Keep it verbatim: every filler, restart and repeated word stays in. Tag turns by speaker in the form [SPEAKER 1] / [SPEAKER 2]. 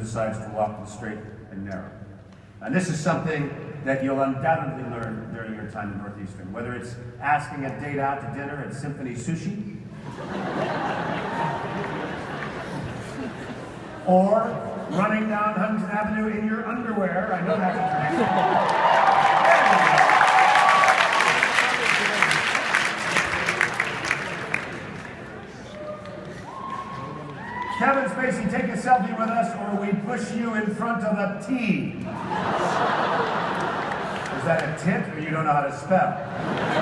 [SPEAKER 1] decides to walk the straight and narrow. And this is something that you'll undoubtedly learn during your time at Northeastern, whether it's asking a date out to dinner at Symphony Sushi, or running down Huntington Avenue in your underwear. I know that's a tradition. Kevin Spacey, take a selfie with us or we push you in front of a T. Is that a tit or you don't know how to spell?